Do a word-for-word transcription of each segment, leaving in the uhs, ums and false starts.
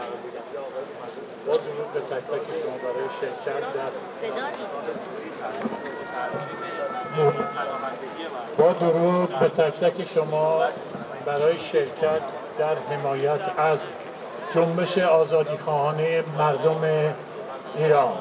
با درود به تک تک شما برای شرکت در صدا نیست. با درود به تک تک شما برای شرکت در حمایت از جنبش آزادیخواهانه مردم ایران.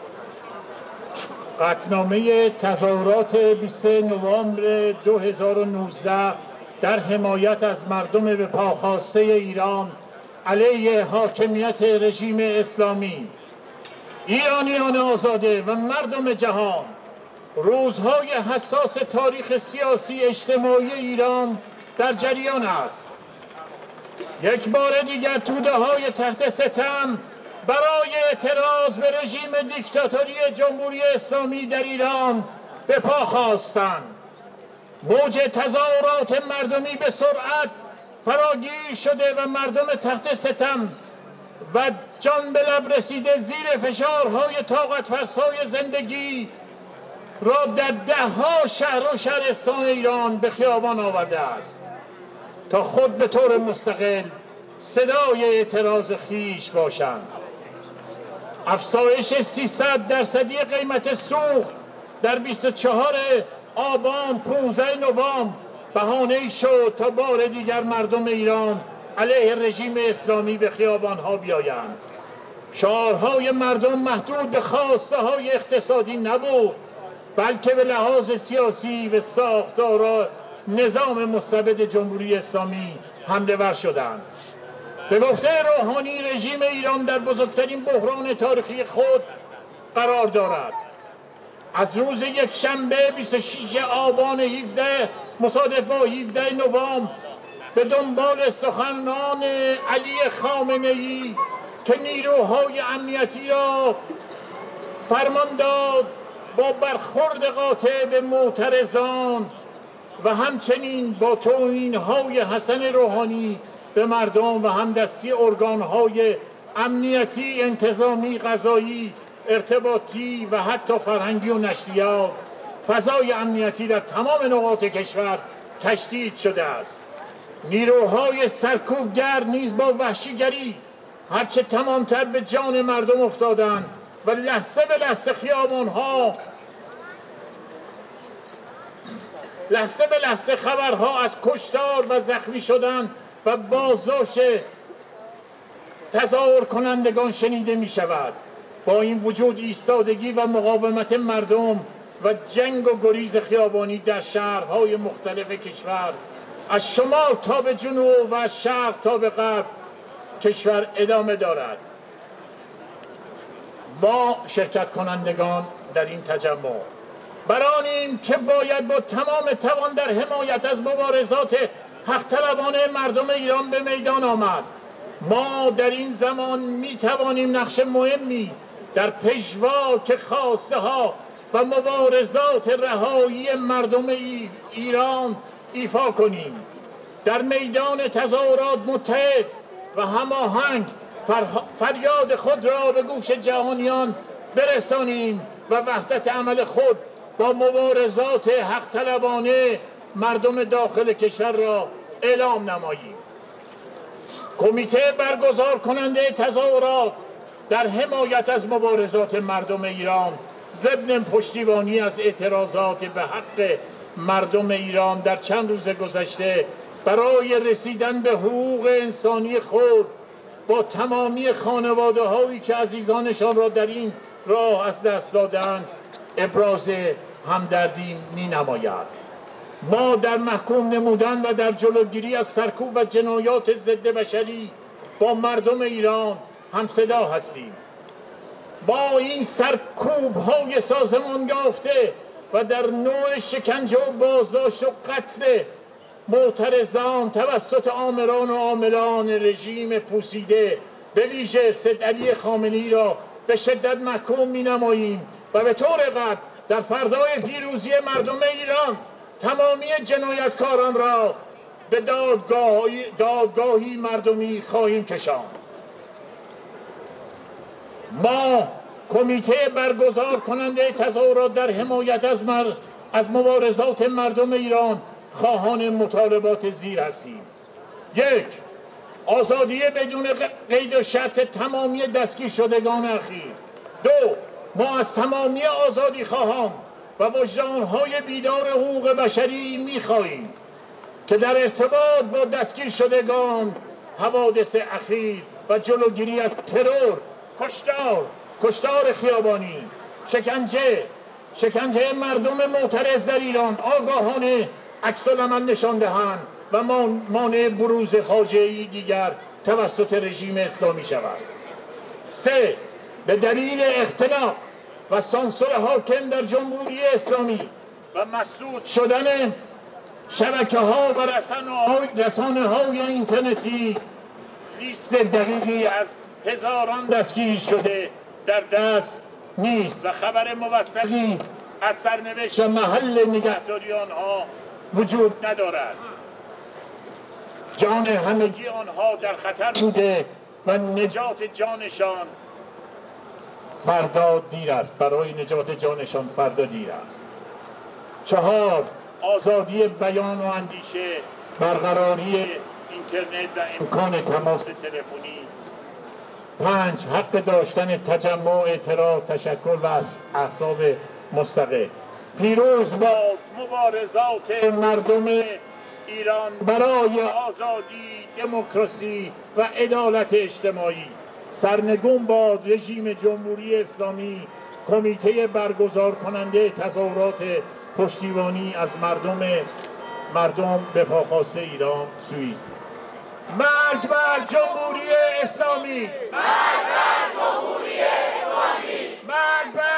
قطعنامه تظاهرات بیست و سوم نوامبر دو هزار و نوزده در حمایت از مردم به پا خواسته ایران علیه حاکمیت رژیم اسلامی. ایرانیان آزاده و مردم جهان، روزهای حساس تاریخ سیاسی اجتماعی ایران در جریان است. یک بار دیگر توده های تحت ستم برای اعتراض به رژیم دیکتاتوری جمهوری اسلامی در ایران به پا خواستند. موج تظاهرات مردمی به سرعت فراگیر شده و مردم تحت ستم و جان به لب رسیده زیر فشارهای طاقت فرسای زندگی را در ده ها شهر و شهرستان ایران به خیابان آورده است تا خود به طور مستقل صدای اعتراض خیش باشند. افزایش سیصد درصدی قیمت سوخت در بیست و چهارم آبان پانزدهم نوامبر بهانه‌ای شد تا بار دیگر مردم ایران علیه رژیم اسلامی به خیابان‌ها بیایند. شعارهای مردم محدود به خواسته های اقتصادی نبود، بلکه به لحاظ سیاسی و ساختار نظام مستبد جمهوری اسلامی حمله ور شدند. به گفته روحانی رژیم ایران در بزرگترین بحران تاریخی خود قرار دارد. از روز یک شنبه بیست و ششم آبان هفده مصادف با هفدهم نوامبر به دنبال سخنان علی خامنه‌ای که نیروهای امنیتی را فرمان داد با برخورد قاطع به معترضان و همچنین با توهین‌های حسن روحانی به مردم و همدستی ارگان‌های امنیتی، انتظامی، قضایی، ارتباطی و حتی فرهنگی و نشریات، فضای امنیتی در تمام نقاط کشور تشدید شده است. نیروهای سرکوبگر نیز با وحشیگری هرچه تمامتر به جان مردم افتادند و لحظه به لحظه خیابان‌ها لحظه به لحظه خبرها از کشتار و زخمی شدن و بازداشت تظاهر کنندگان شنیده می شود. با این وجود ایستادگی و مقاومت مردم و جنگ و گریز خیابانی در شهرهای مختلف کشور از شمال تا به جنوب و از شرق تا به غرب کشور ادامه دارد. ما شرکت کنندگان در این تجمع برانیم که باید با تمام توان در حمایت از مبارزات حق طلبانه مردم ایران به میدان آمد. ما در این زمان می توانیم نقش مهمی در پژواک خواسته ها و مبارزات رهایی مردم ایران ایفا کنیم. در میدان تظاهرات متحد و هماهنگ فریاد خود را به گوش جهانیان برسانیم و وحدت عمل خود با مبارزات حق طلبانه مردم داخل کشور را اعلام نماییم. کمیته برگزار کننده تظاهرات در حمایت از مبارزات مردم ایران ضمن پشتیبانی از اعتراضات به حق مردم ایران در چند روز گذشته برای رسیدن به حقوق انسانی خود با تمامی خانواده هایی که عزیزانشان را در این راه از دست دادند ابراز همدردی می نماید. ما در محکوم نمودن و در جلوگیری از سرکوب و جنایات ضد بشری با مردم ایران همصدا هستیم. با این سرکوب های سازمان یافته و در نوع شکنجه و بازداشت و قتل معترضان توسط آمران و عاملان رژیم پوسیده به ویژه سید علی خامنه‌ای را به شدت محکوم می نماییم و به طور قطع در فردای پیروزی مردم ایران تمامی جنایتکاران را به دادگاهی, دادگاهی مردمی خواهیم کشاند. ما کمیته برگزار کننده تظاهرات در حمایت از, مر... از مبارزات مردم ایران خواهان مطالبات زیر هستیم. یک، آزادی بدون قید و شرط تمامی دستگیر شدگان اخیر. دو، ما از تمامی آزادی خواهان و وجدانهای بیدار حقوق بشری می‌خواهیم که در ارتباط با دستگیر شدگان، حوادث اخیر و جلوگیری از ترور، کشتار، کشتار خیابانی، شکنجه، شکنجه مردم معترض در ایران آگاهانه عکس‌العمل نشان دهند و مانع بروز فاجعه‌ای دیگر توسط رژیم اسلامی شود. سه، به دلیل اختلاف و سانسور حاکم در جمهوری اسلامی و مسدود شدن شبکه ها و رسانه های اینترنتی لیست دقیقی از هزاران دستگیر شده در دست نیست و خبر موثقی از سرنوشت محل نگهداری آنها وجود ندارد. جان همگی آنها در خطر بوده و نجات جانشان فردا دیر است. برای نجات جانشان فردا دیر است. چهار، آزادی بیان و اندیشه، برقراری اینترنت و امکان تماس تلفنی. پنج، حق داشتن تجمع، اعتراض، تشکل و احزاب مستقل. پیروز با مبارزات مردم ایران برای آزادی، دموکراسی و عدالت اجتماعی. سرنگون با رژیم جمهوری اسلامی، کمیته برگزار کننده تظاهرات پشتیبانی از مردم مردم به پاخاص ایران سوئیس. مرگ بر جمهوری اسلامی! مرگ بر جمهوری اسلامی! مرگ بر